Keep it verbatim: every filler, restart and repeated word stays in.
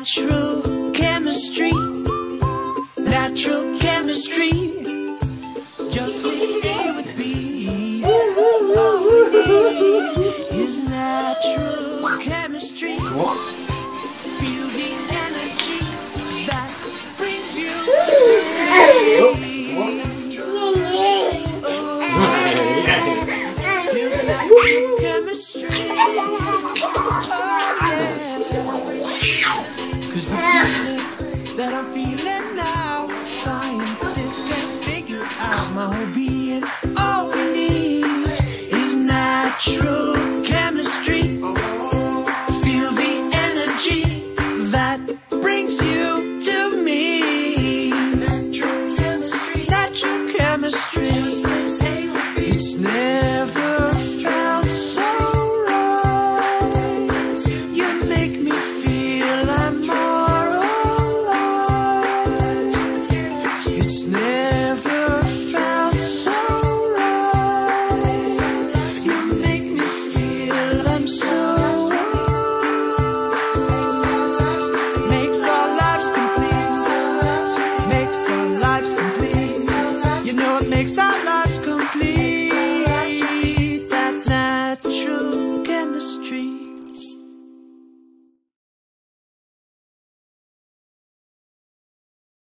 Natural chemistry, natural chemistry, just when you stay with me. All we need is natural chemistry. Feel the energy that brings you to me. Oh, feel the natural chemistry. Oh, yeah. 'Cause the